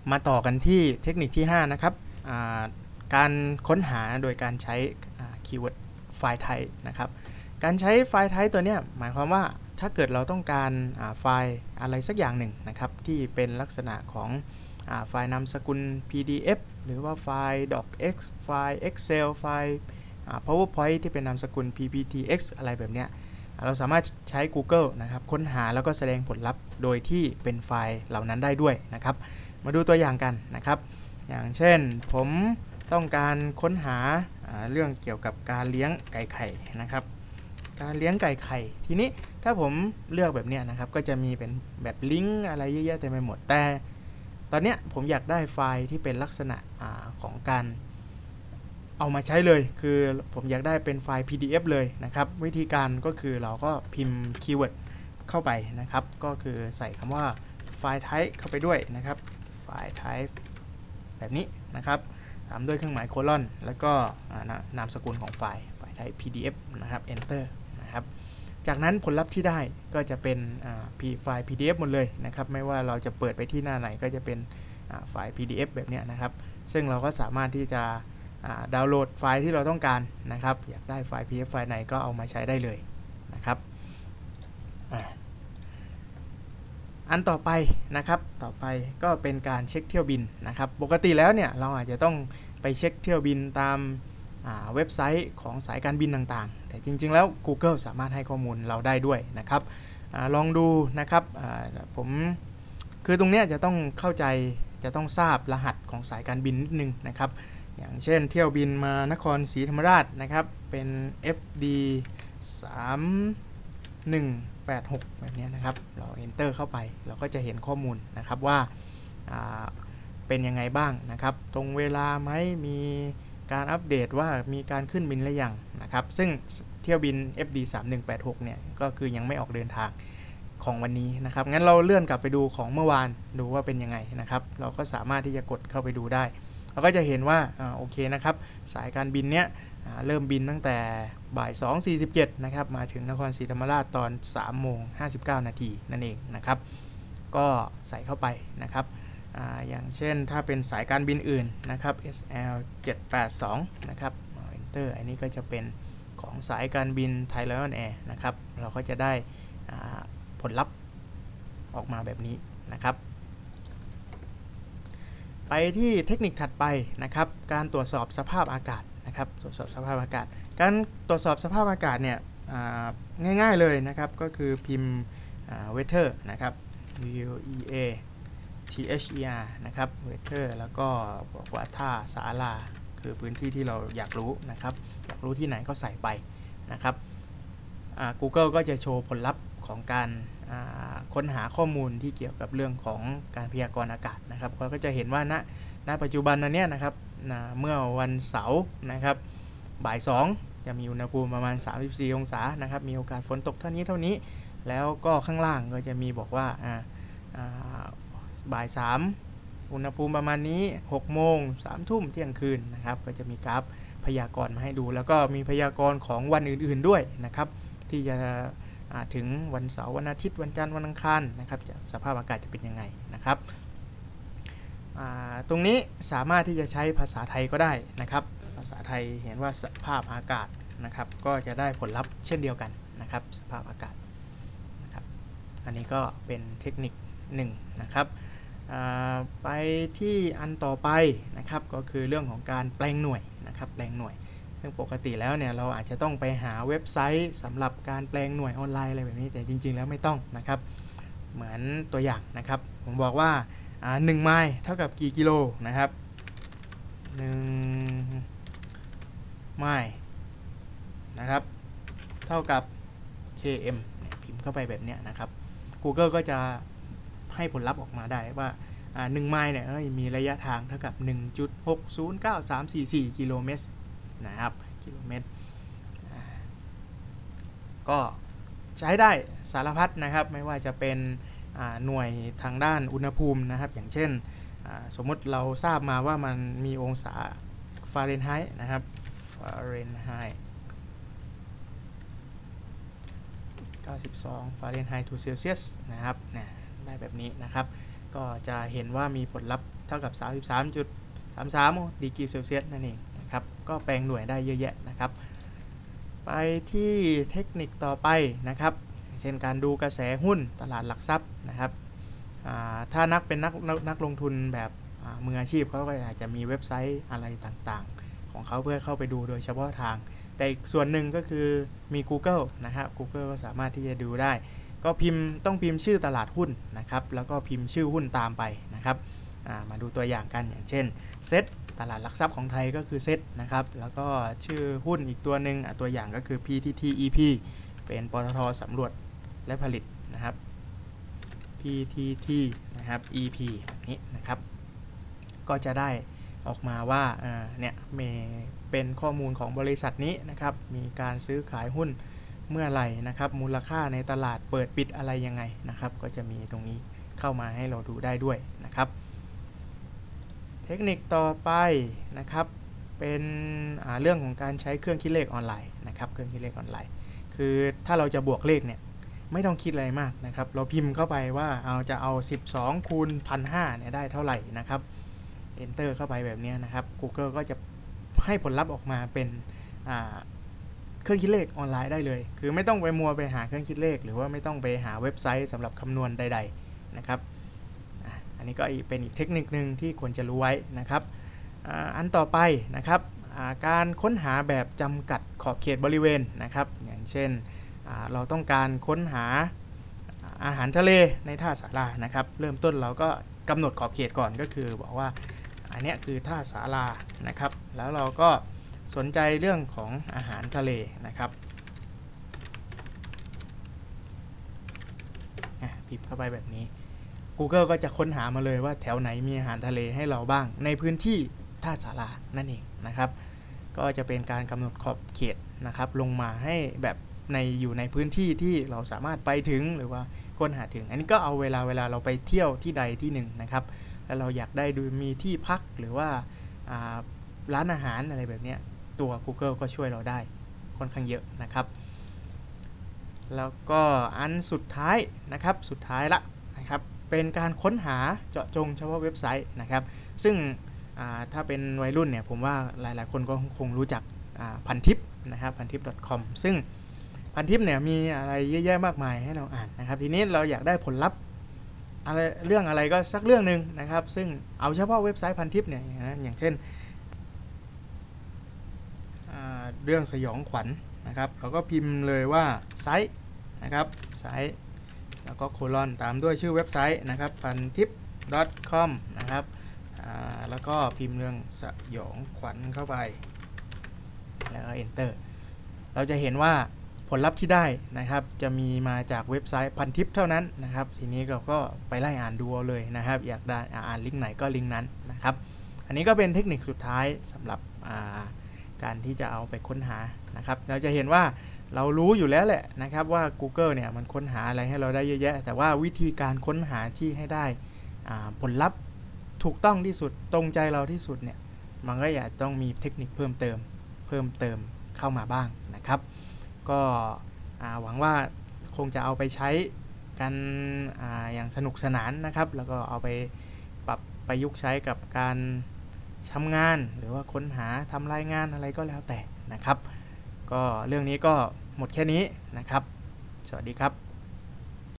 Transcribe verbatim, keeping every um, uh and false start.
มาต่อกันที่เทคนิคที่ห้านะครับการค้นหาโดยการใช้คีย์เวิร์ดไฟล์ type นะครับการใช้ไฟล์ type ตัวนี้หมายความว่าถ้าเกิดเราต้องการไฟล์อะไรสักอย่างหนึ่งนะครับที่เป็นลักษณะของไฟล์นามสกุล พี ดี เอฟ หรือว่าไฟล์ docx ไฟล์ excel ไฟล์ powerpoint ที่เป็นนามสกุล พี พี ที เอ็กซ์ อะไรแบบนี้เราสามารถใช้ Google นะครับค้นหาแล้วก็แสดงผลลัพธ์โดยที่เป็นไฟล์เหล่านั้นได้ด้วยนะครับมาดูตัวอย่างกันนะครับอย่างเช่นผมต้องการค้นหาเรื่องเกี่ยวกับการเลี้ยงไก่ไข่นะครับการเลี้ยงไก่ไข่ทีนี้ถ้าผมเลือกแบบนี้นะครับก็จะมีเป็นแบบลิงก์อะไรเยอะแยะเต็มไปหมดแต่ตอนนี้ผมอยากได้ไฟล์ที่เป็นลักษณะของการเอามาใช้เลยคือผมอยากได้เป็นไฟล์ พี ดี เอฟ เลยนะครับวิธีการก็คือเราก็พิมพ์คีย์เวิร์ดเข้าไปนะครับก็คือใส่คำว่าไฟล์ type เข้าไปด้วยนะครับไฟล์ type แบบนี้นะครับตามด้วยเครื่องหมายโคลอนแล้วก็นามสกุลของไฟล์ไฟล์ type พี ดี เอฟ นะครับ enter นะครับจากนั้นผลลัพธ์ที่ได้ก็จะเป็นไฟล์ พี ดี เอฟ หมดเลยนะครับไม่ว่าเราจะเปิดไปที่หน้าไหนก็จะเป็นไฟล์ พี ดี เอฟ แบบนี้นะครับซึ่งเราก็สามารถที่จะดาวน์โหลดไฟล์ที่เราต้องการนะครับอยากได้ไฟล์ พี ดี เอฟ ไฟล์ไหนก็เอามาใช้ได้เลยนะครับอันต่อไปนะครับต่อไปก็เป็นการเช็คเที่ยวบินนะครับปกติแล้วเนี่ยเราอาจจะต้องไปเช็คเที่ยวบินตามเว็บไซต์ของสายการบินต่างๆแต่จริงๆแล้ว Google สามารถให้ข้อมูลเราได้ด้วยนะครับอลองดูนะครับผมคือตรงนี้จะต้องเข้าใจจะต้องทราบรหัสของสายการบินนิดนึงนะครับอย่างเช่นเที่ยวบินมานครศรีธรรมราชนะครับเป็น เอฟ ดี สาม หนึ่ง แปด หกแบบนี้นะครับเรา enter เข้าไปเราก็จะเห็นข้อมูลนะครับว่าเป็นยังไงบ้างนะครับตรงเวลาไหมมีการอัปเดตว่ามีการขึ้นบินหรือยังนะครับซึ่งเที่ยวบิน เอฟ ดี สาม หนึ่ง แปด หกเนี่ยก็คือยังไม่ออกเดินทางของวันนี้นะครับงั้นเราเลื่อนกลับไปดูของเมื่อวานดูว่าเป็นยังไงนะครับเราก็สามารถที่จะกดเข้าไปดูได้เราก็จะเห็นว่าโอเคนะครับสายการบินเนี้ยเริ่มบินตั้งแต่บ่าย สอง สี่สิบเจ็ดนะครับมาถึงนครศรีธรรมราชตอน สามโมงห้าสิบเก้า นาทีนั่นเองนะครับก็ใส่เข้าไปนะครับ อ, อย่างเช่นถ้าเป็นสายการบินอื่นนะครับ เอส แอล เจ็ดแปดสองนะครับ enter อันนี้ก็จะเป็นของสายการบิน Thai Lion Air นะครับเราก็จะได้ผลลัพธ์ออกมาแบบนี้นะครับไปที่เทคนิคถัดไปนะครับการตรวจสอบสภาพอากาศนะครับตรวจสอบสภาพอากาศการตรวจสอบสภาพอากาศเนี่ยง่ายๆเลยนะครับก็คือพิมพ์ weather นะครับ v o e a t h e r นะครับ weather แล้วก็บอกว่าท่าศาลาคือพื้นที่ที่เราอยากรู้นะครับอยากรู้ที่ไหนก็ใส่ไปนะครับ Google ก็จะโชว์ผลลัพธ์ของการค้นหาข้อมูลที่เกี่ยวกับเรื่องของการพยากรณ์อากาศนะครับก็จะเห็นว่าณณปัจจุบันนั้นเนี่ยนะครับเมื่อวันเสาร์นะครับบ่ายสองจะมีอุณหภูมิประมาณสามสิบสี่องศานะครับมีโอกาสฝนตกเท่านี้เท่านี้แล้วก็ข้างล่างก็จะมีบอกว่าบ่ายสามอุณหภูมิประมาณนี้หกโมงสามทุ่มเที่ยงคืนนะครับก็จะมีกราฟพยากรณ์มาให้ดูแล้วก็มีพยากรณ์ของวันอื่นๆด้วยนะครับที่จะถึงวันเสาร์วันอาทิตย์วันจันทร์วันอังคารนะครับสภาพอากาศจะเป็นยังไงนะครับตรงนี้สามารถที่จะใช้ภาษาไทยก็ได้นะครับภาษาไทยเห็นว่าสภาพอากาศนะครับก็จะได้ผลลัพธ์เช่นเดียวกันนะครับสภาพอากาศนะครับอันนี้ก็เป็นเทคนิคหนึ่งนะครับไปที่อันต่อไปนะครับก็คือเรื่องของการแปลงหน่วยนะครับแปลงหน่วยซึ่งปกติแล้วเนี่ยเราอาจจะต้องไปหาเว็บไซต์สำหรับการแปลงหน่วยออนไลน์อะไรแบบนี้แต่จริงๆแล้วไม่ต้องนะครับเหมือนตัวอย่างนะครับผมบอกว่าหนึ่งไมล์เท่ากับกี่กิโลนะครับหนึ่งไมล์นะครับเท่ากับ เค เอ็ม เนี่ยพิมพ์เข้าไปแบบนี้นะครับ Google ก็จะให้ผลลัพธ์ออกมาได้ว่าหนึ่งไมล์เนี่ยมีระยะทางเท่ากับ หนึ่งจุดหกศูนย์เก้าสามสี่สี่ กิโลเมตรนะครับกิโลเมตรก็ใช้ได้สารพัดนะครับไม่ว่าจะเป็นหน่วยทางด้านอุณหภูมินะครับอย่างเช่นสมมติเราทราบมาว่ามันมีองศาฟาเรนไฮต์นะครับฟาเรนไฮต์เก้าสิบสองฟาเรนไฮต์ to เซลเซียสนะครับเนี่ยได้แบบนี้นะครับก็จะเห็นว่ามีผลลัพธ์เท่ากับ สามสิบสามจุดสามสาม ดีกรีเซลเซียสนั่นเองนะครับก็แปลงหน่วยได้เยอะแยะนะครับไปที่เทคนิคต่อไปนะครับเช่นการดูกระแสหุ้นตลาดหลักทรัพย์นะครับถ้านักเป็นนักนักลงทุนแบบมืออาชีพเขาก็อาจจะมีเว็บไซต์อะไรต่างๆของเขาเพื่อเข้าไปดูโดยเฉพาะทางแต่อีกส่วนหนึ่งก็คือมี Google นะครับ Google ก็สามารถที่จะดูได้ก็พิมพ์ต้องพิมพ์ชื่อตลาดหุ้นนะครับแล้วก็พิมพ์ชื่อหุ้นตามไปนะครับมาดูตัวอย่างกันอย่างเช่นเซ็ตตลาดหลักทรัพย์ของไทยก็คือเซ็ตนะครับแล้วก็ชื่อหุ้นอีกตัวหนึ่งตัวอย่างก็คือ พี ที ที อี พี เป็นปตท.สำรวจและผลิตนะครับ พี ที ที นะครับ อี พี แบบนี้นะครับก็จะได้ออกมาว่าเนี่ยเป็นข้อมูลของบริษัทนี้นะครับมีการซื้อขายหุ้นเมื่อไหร่นะครับมูลค่าในตลาดเปิดปิดอะไรยังไงนะครับก็จะมีตรงนี้เข้ามาให้เราดูได้ด้วยนะครับเทคนิคต่อไปนะครับเป็นเรื่องของการใช้เครื่องคิดเลขออนไลน์นะครับเครื่องคิดเลขออนไลน์คือถ้าเราจะบวกเลขเนี่ยไม่ต้องคิดอะไรมากนะครับเราพิมพ์เข้าไปว่าเอาจะเอาสิบสองคูณ หนึ่งพันห้าร้อย เนี่ยได้เท่าไหร่นะครับ Enter เข้าไปแบบนี้นะครับ Google ก็จะให้ผลลัพธ์ออกมาเป็นเครื่องคิดเลขออนไลน์ได้เลยคือไม่ต้องไปมัวไปหาเครื่องคิดเลขหรือว่าไม่ต้องไปหาเว็บไซต์สำหรับคำนวณใดๆนะครับอันนี้ก็เป็นอีกเทคนิคนึงที่ควรจะรู้ไว้นะครับอันต่อไปนะครับการค้นหาแบบจำกัดขอบเขตบริเวณนะครับอย่างเช่นเราต้องการค้นหาอาหารทะเลในท่าสารานะครับเริ่มต้นเราก็กำหนดขอบเขตก่อนก็คือบอกว่าอันนี้คือท่าสารานะครับแล้วเราก็สนใจเรื่องของอาหารทะเลนะครับพิมพ์เข้าไปแบบนี้ Google ก็จะค้นหามาเลยว่าแถวไหนมีอาหารทะเลให้เราบ้างในพื้นที่ท่าสารานั่นเองนะครับก็จะเป็นการกำหนดขอบเขตนะครับลงมาให้แบบในอยู่ในพื้นที่ที่เราสามารถไปถึงหรือว่าค้นหาถึงอันนี้ก็เอาเวลาเวลาเราไปเที่ยวที่ใดที่หนึ่งนะครับแล้วเราอยากได้ดูมีที่พักหรือว่าร้านอาหารอะไรแบบนี้ตัว Google ก็ช่วยเราได้ค่อนข้างเยอะนะครับแล้วก็อันสุดท้ายนะครับสุดท้ายละนะครับเป็นการค้นหาเจาะจงเฉพาะเว็บไซต์นะครับซึ่งถ้าเป็นวัยรุ่นเนี่ยผมว่าหลายๆคนก็คงรู้จักพันทิปนะครับพันทิป .com ซึ่งพันทิปเนี่ยมีอะไรเยอะแยะมากมายให้เราอ่านนะครับทีนี้เราอยากได้ผลลัพธ์อะไรเรื่องอะไรก็สักเรื่องหนึ่งนะครับซึ่งเอาเฉพาะเว็บไซต์พันทิปเนี่ยนะอย่างเช่นเรื่องสยองขวัญ น, นะครับเราก็พิมพ์เลยว่าไซต์นะครับไซต์แล้วก็โคลอนตามด้วยชื่อเว็บไซต์นะครับพันทิป .com นะครับแล้วก็พิมพ์เรื่องสยองขวัญเข้าไปแล้วก็ enter เราจะเห็นว่าผลลัพธ์ที่ได้นะครับจะมีมาจากเว็บไซต์พันทิปเท่านั้นนะครับทีนี้เราก็ไปไล่อ่านดูเอาเลยนะครับอยากได้อ่านลิงก์ไหนก็ลิงก์นั้นนะครับอันนี้ก็เป็นเทคนิคสุดท้ายสำหรับการที่จะเอาไปค้นหานะครับเราจะเห็นว่าเรารู้อยู่แล้วแหละนะครับว่า Google เนี่ยมันค้นหาอะไรให้เราได้เยอะแยะแต่ว่าวิธีการค้นหาที่ให้ได้ผลลัพธ์ถูกต้องที่สุดตรงใจเราที่สุดเนี่ยมันก็อยากต้องมีเทคนิคเพิ่มเติมเพิ่มเติมเข้ามาบ้างนะครับก็หวังว่าคงจะเอาไปใช้กันอย่างสนุกสนานนะครับแล้วก็เอาไปปรับประยุกต์ใช้กับการทำงานหรือว่าค้นหาทำรายงานอะไรก็แล้วแต่นะครับก็เรื่องนี้ก็หมดแค่นี้นะครับสวัสดีครับ